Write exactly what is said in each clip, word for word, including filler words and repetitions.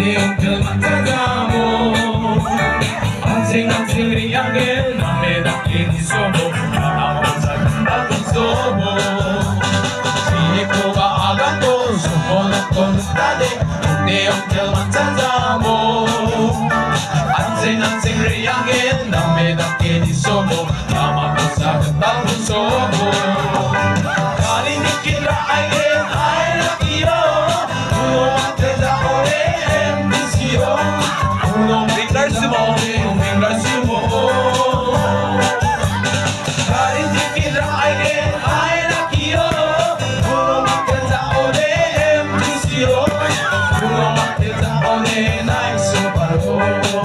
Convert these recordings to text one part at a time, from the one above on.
형들만 찾아모 한생 한생 리하게 남의 닿긴 있어모 나보자 나도 써모 지혜코가 아가도 숨어놓고 늑다대 내 형들만 찾아모 한생 한생 리하게 남의 닿긴 있어모 나보자 나도 써모 가리 느끼라 알게 알라기요 Tinggal semua, tinggal semua. Hari ini kita akan main lagi yo. Belum makan zaone emisiyo. Belum makan zaone naik separuh.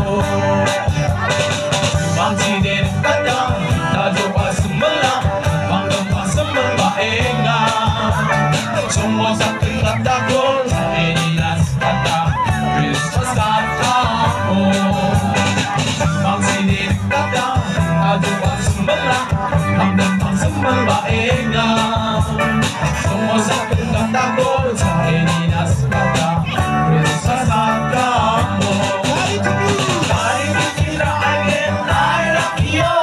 Bangsi den kata, tak coba semelah, bangga pas semelah enggak. Semua sakit kata kau, ini nas kata, Christmas kata. Mangsinin kata, aduh semelah, hamdan pang semelah enggak. Semua sakit kata kau, ini nas kata, Christmas kata. Hari ini kita akan naik lagi yo.